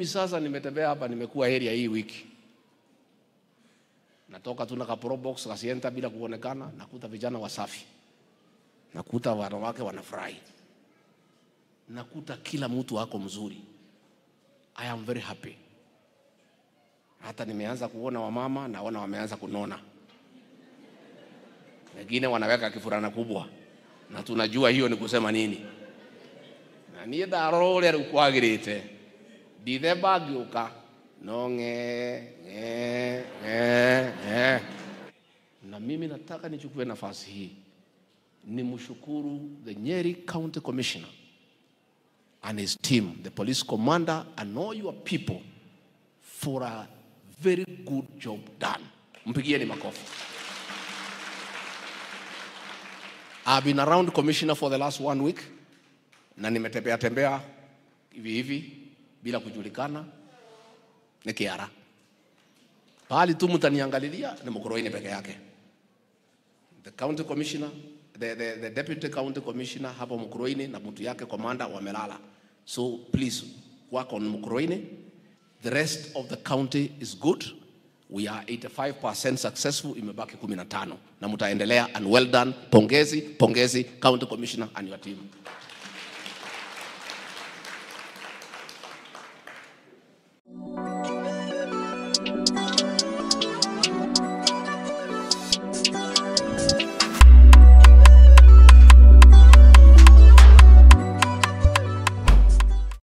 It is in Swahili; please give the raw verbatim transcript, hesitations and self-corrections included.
Mimi sasa nimetembea hapa, nimekuwa area hii wiki. Natoka tu na ka pro box kasienta bila kuonekana, nakuta vijana wasafi. Nakuta wanawake wanafurahi. Nakuta kila mtu wako mzuri. I am very happy. Hata nimeanza kuona wamama, naona wameanza kunona. Wengine wanaweka kifurana kubwa. Na tunajua hiyo ni kusema nini. Na niye darole rukwagirite. Dithe bagiuka no nge nge nge nge. Na mimi nataka nichukue nafasi hii nimshukuru the Nyeri County Commissioner and his team, the police commander and all your people for a very good job done. Mpigieni makofi. I've been around commissioner for the last one week na nimetembea tembea hivi hivi bila kujulikana ni kiara. Pahali tu mtaniangalilia ni Mukurweini peke yake. The county commissioner, the, the, the deputy county commissioner hapo Mukurweini na mtu yake commander wamelala. So please work on Mukurweini. The rest of the county is good. We are eighty-five percent successful, imebaki kumi na tano. Na mtaendelea and well done. Pongezi, pongezi county commissioner and your team.